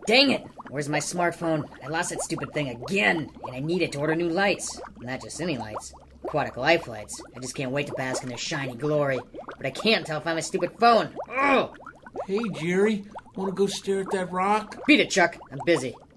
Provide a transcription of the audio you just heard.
Dang it! Where's my smartphone? I lost that stupid thing again, and I need it to order new lights. Not just any lights. Aquatic Life lights. I just can't wait to bask in their shiny glory. But I can't until I find my stupid phone. Ugh! Hey, Jerry, want to go stare at that rock? Beat it, Chuck. I'm busy.